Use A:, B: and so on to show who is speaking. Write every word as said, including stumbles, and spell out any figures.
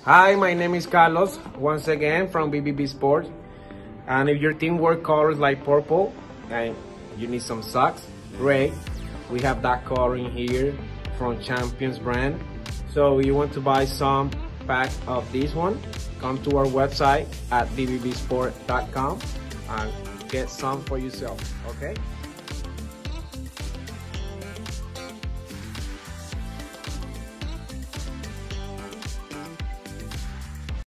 A: Hi, my name is Carlos, once again from B B B Sports. And if your team wear colors like purple and you need some socks, great. We have that color in here from Champions brand. So you want to buy some pack of this one, come to our website at b b b sport dot com and get some for yourself, okay?